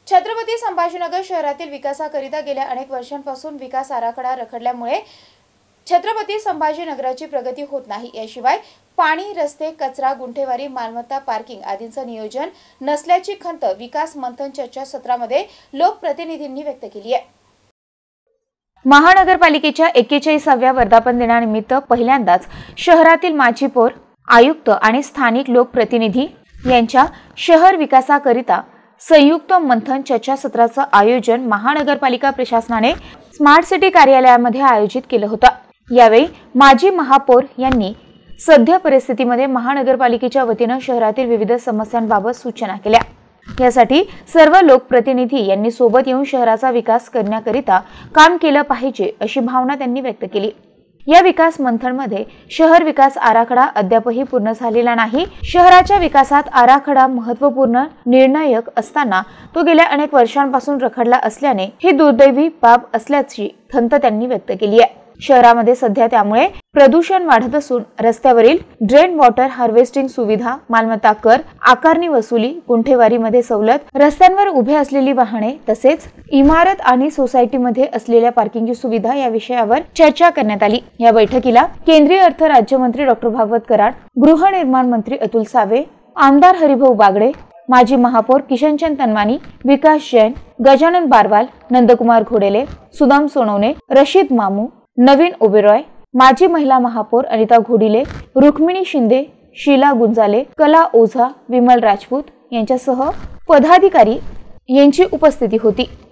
छत्रपती संभाजीनगर शहरातील विकासाकरिता गेल्या अनेक वर्षांपासून विकास आराखडा रखडल्यामुळे छत्रपती संभाजीनगराची प्रगती होत नाही। याशिवाय पाणी, रस्ते, कचरा, गुंठेवारी, मालमत्ता, पार्किंग आदींचं नियोजन नसल्याची खंत विकास मंथन चर्चासत्रामध्ये लोकप्रतिनिधींनी व्यक्त केली आहे। महानगरपालिकेच्या 41व्या वर्धापन दिनानिमित्त पहिल्यांदाच शहरातील माजी पौर, आयुक्त आणि स्थानिक लोकप्रतिनिधी यांच्या शहर विकासाकरिता संयुक्त मंथन चर्चासत्राचं आयोजन महानगरपालिका प्रशासनाने स्मार्ट सिटी कार्यालयामध्ये आयोजित केलं होतं। यावेळी माजी महापौर यांनी सध्या परिस्थितीमध्ये महानगरपालिकेच्या वतीने शहरातील विविध समस्यांबाबत सूचना केल्या। यासाठी सर्व लोकप्रतिनिधी यांनी सोबत येऊन शहराचा विकास करण्याकरिता काम केलं पाहिजे अशी भावना त्यांनी व्यक्त केली। या विकास मंथनमध्ये शहर विकास आराखडा अद्यापही पूर्ण झालेला नाही। शहराच्या विकासात आराखडा महत्त्वपूर्ण निर्णायक असताना तो गेल्या अनेक वर्षांपासून रखडला असल्याने ही दुर्दैवी बाब असल्याची खंत त्यांनी व्यक्त केली आहे। शहरामध्ये सध्या त्यामुळे प्रदूषण वाढत असून रस्त्यावरील ड्रेन वॉटर हार्वेस्टिंग सुविधा, मालमत्ता कर आकारणी वसुली, गुंठेवारीमध्ये सवलत, रस्त्यांवर उभे असलेली वाहने तसेच इमारत आणि सोसायटीमध्ये असलेल्या पार्किंगची सुविधा या विषयावर चर्चा करण्यात आली। या बैठकीला केंद्रीय अर्थ राज्यमंत्री डॉ. भागवत कराड, गृहनिर्माण मंत्री अतुल सावे, आमदार हरिभाऊ बागडे, माजी महापौर किशनचंद तनवानी, विकास जैन, गजानन बारवाल, नंदकुमार घोडेले, सुदाम सोनवणे, रशीद मामू, नवीन ओबेरॉय, माजी महिला महापौर अनिता घोडिले, रुक्मिणी शिंदे, शीला गुंजाले, कला ओझा, विमल राजपूत यांच्यासह पदाधिकारी यांची उपस्थिती होती।